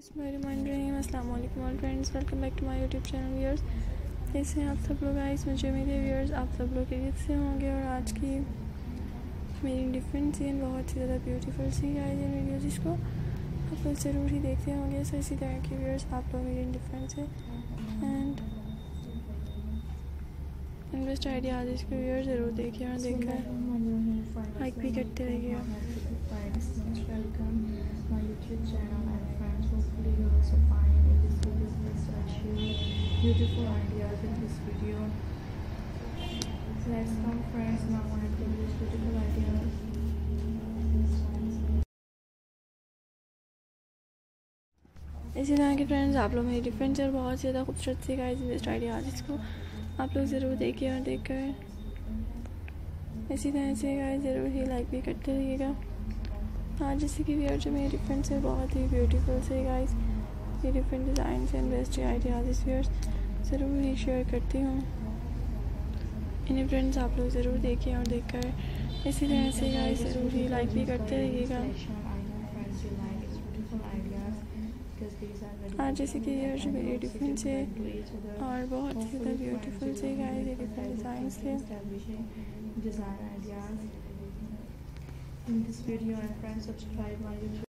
अस्सलाम वालेकुम all friends, welcome back to my YouTube channel viewers. कैसे हैं आप सब लोग? गाइस मुझे उम्मीद है व्यूअर्स आप सब लोग खैरियत से होंगे। और आज की मेरी डिफरेंट सीन बहुत ही ज़्यादा ब्यूटीफुल सी गाइस इन वीडियो जिसको आप लोग ज़रूर ही देखते होंगे। सो इसी तरह की व्यूअर्स आप लोग मेरी डिफरेंट से एंड इन्वेस्ट आइडियाज इसके व्यूअर्स ज़रूर देखिए और देखकर लाइक भी करते रहिए। My YouTube channel and friends, hopefully you also find in this video please share beautiful ideas in this video. So let's come friends, now I am doing this beautiful ideas. इसी तरह के friends आप लोग मेरी different और बहुत ज़्यादा खूबसूरत सी गाइस बेस्ट आइडियाज इसको आप लोग ज़रूर देखिए और देखकर इसी तरह से गाइस ज़रूर ही लाइक भी करते रहिएगा। हाँ, जैसे कि व्यूअर जो मेरी डिफरेंट है बहुत ही ब्यूटीफुल से गाइस ये different design and best ideas इस व्यूअर्स ज़रूर ही शेयर करती हूँ। इन्हें फ्रेंड्स आप लोग ज़रूर देखिए और देखकर इसी तरह से गाइस ज़रूर ही लाइक भी करते रहिएगा। हाँ, जैसे कि व्यूअर जो मेरी डिफरेंट है और बहुत ही ज़्यादा ब्यूटीफुल से गाइस ये डिफरेंट डिज़ाइन थे in this video and friends subscribe my YouTube.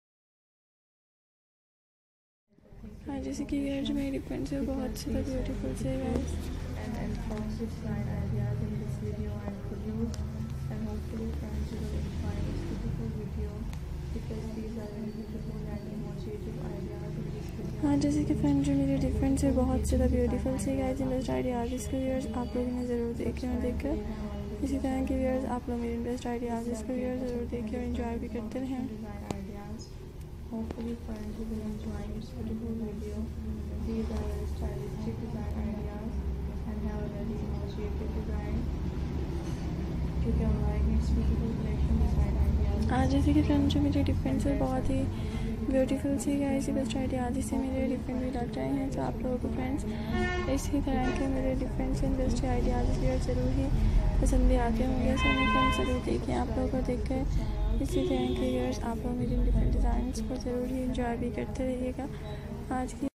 हाँ, जैसे कि यार जो मेरी डिफरेंट है बहुत ज़्यादा ब्यूटीफुल से guys and fox design ideas in this video and produce and hopefully friends you will enjoy this beautiful video because these are very beautiful and emotive ideas in this video. हाँ, जैसे कि friend जो मेरी different है बहुत ज़्यादा beautiful से guys best ideas इसके व्यूअर्स आप लोग इन्हें ज़रूर देखें और देखकर इसी तरह के व्यूअर्स आप लोग मेरे बेस्ट आइडियाज इसको व्यूअर्स ज़रूर देखिए और एंजॉय भी करते रहें। Hopefully friends you will enjoy this beautiful video. These are very stylistic design ideas and have a very emotive design. You can like this beautiful collection design ideas. हाँ, जैसे कि फ्रेंड जो मेरे डिफरेंट है बहुत ही ब्यूटीफुल सी guys best ideas इससे मेरे डिफरेंट भी लग रहे हैं। तो आप लोगों को फ्रेंड्स इसी तरह के मेरे डिफरेंट एंड बेस्ट आइडियाज ज़रूर ही पसंद भी आते होंगे। सो मेरे फ्रेंड्स ज़रूर देखिए आप लोगों को देखकर इसी तरह के व्यूअर्स आप लोग मेरे डिफरेंट डिज़ाइंस को ज़रूर ही इंजॉय भी करते रहिएगा। आज की